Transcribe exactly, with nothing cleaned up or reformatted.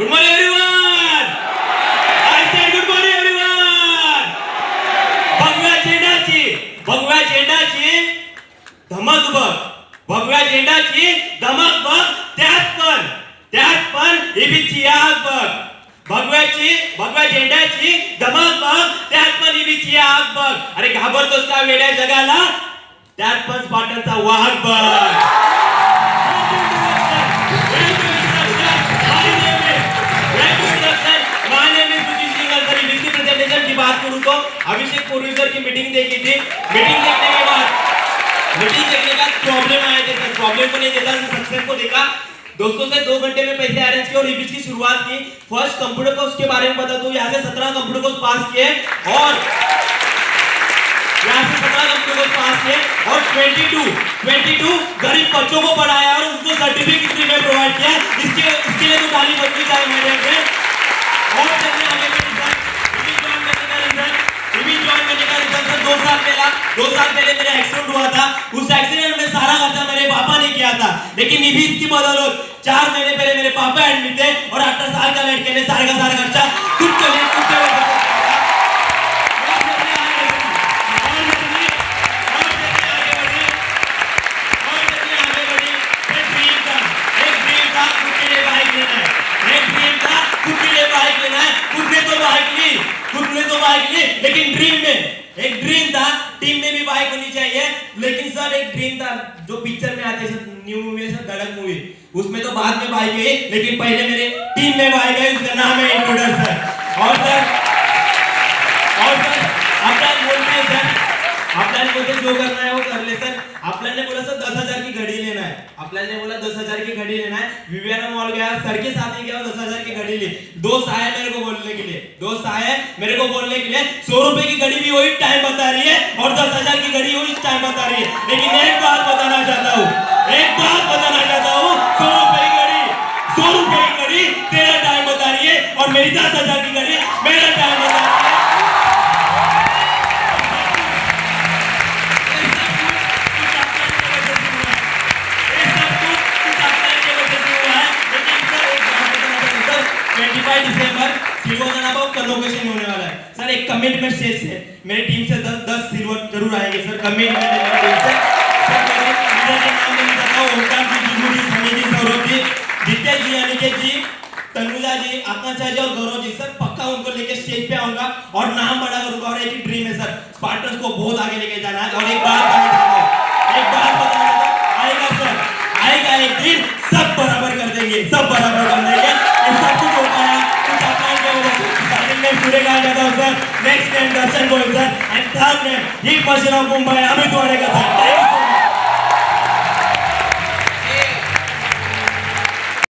Good morning everyone. I said good morning everyone. भगव्या झेंडाची भगव्या झेंडाची धमक बघ. भगव्या झेंडाची धमक बघ. त्यात पण त्यात पण ईबीची आग बघ. भगव्याची भगव्या झेंडाची धमक बघ. त्यात पण ईबीची आग बघ. अरे घाबरतोस का वेड्या जगाला? त्यात पण स्पार्टनचा वाघ बघ. की बात करूं तो अभिषेक पुरी सर की मीटिंग देखी थी. मीटिंग देखने के बाद मीटिंग देखने का प्रॉब्लम आए थे सर. प्रॉब्लम को नहीं देखा, सक्सेस को देखा. दोस्तों से दो घंटे में पैसे अरेंज किए और ईबीच की शुरुआत की. फर्स्ट कंप्यूटर कोर्स के बारे में बता दूं, यहाँ से सत्रह कंप्यूटर कोर्स पास किए और यहाँ से सत्रह कंप्यूटर कोर्स पास किए और बाईस गरीब बच्चों को पढ़ाया और उनको सर्टिफिकेट फ्री में प्रोवाइड किया. इसके इसके लिए तो ताली बजनी चाहिए मेरे फ्रेंड. और चलिए आगे बढ़ते हैं. दो साल पहला दो साल पहले मेरा एक्सीडेंट हुआ था. उस एक्सीडेंट में सारा खर्चा मेरे पापा ने किया था, लेकिन ईबीच की बदौलत चार महीने पहले मेरे पापा एडमिट थे और अठारह साल का लड़के ने सारे का सारा खर्चा खुद चले खुद चले लेकिन ड्रीम में एक ड्रीम था. टीम में भी बाइक होनी चाहिए. लेकिन सर एक ड्रीम था जो पिक्चर में आते sir, new movie sir, Dhadak movie, उसमें तो बाद में बाइक गई, लेकिन पहले मेरे टीम में बाइक गई. उसका नाम है इंट्रूडर सर. और सर और सर आपने बोलते हैं सर, आपने बोलते जो करना है वो कर ले सर. आपने ने बोला सर दस हजार की घड़ी लेना है. आपने ने बोला दस हजार की घड़ी लेना है. विवियाना मॉल गया, सर के साथ ही गया, दस हजार की घड़ी ली. दोस्त आए मेरे को बोलने के लिए दोस्त आए मेरे को बोलने के लिए सौ रुपए की घड़ी भी वही टाइम बता रही है और दस हजार की घड़ी वही टाइम बता रही है. लेकिन एक बात बताना चाहता हूँ एक बात बताना चाहता हूँ सौ रुपए की घड़ी सौ रुपए की घड़ी तेरा टाइम बता रही है और मेरी दस हजार की घड़ी मेरा टाइम बता रही है. पच्चीस दिसंबर सिल्वर जनाबा का लोकेशन होने वाला है सर. एक कमिटमेंट स्टेज से मेरी टीम से दस दस सिल्वर जरूर आएंगे सर. कमिटमेंट है मेरी टीम से सर. मेरे मेरे नाम नहीं बताओ. ओंकार जी, जुगू जी, सनी जी, सौरभ जी, जित्या जी, अनिकेत जी, तनुजा जी, आकांक्षा जी और गौरव जी सर. पक्का उनको लेके स्टेज पे आऊंगा और नाम बड़ा करूंगा. और एक ही ड्रीम है सर, स्पार्टन्स को बहुत आगे लेके जाना है. और एक बात बताना चाहता हूं एक बात बताना चाहता हूं आएगा सर, आएगा एक दिन सब बराबर कर देंगे, सब बराबर कर देंगे. सब कुछ हो पाया कुछ अपना के वजह से. स्टार्टिंग में सूर्य कहा जाता है sir, next name Darshan Goyal sir, and third name ही पर्सन ऑफ मुंबई अमित वाड़े का सर.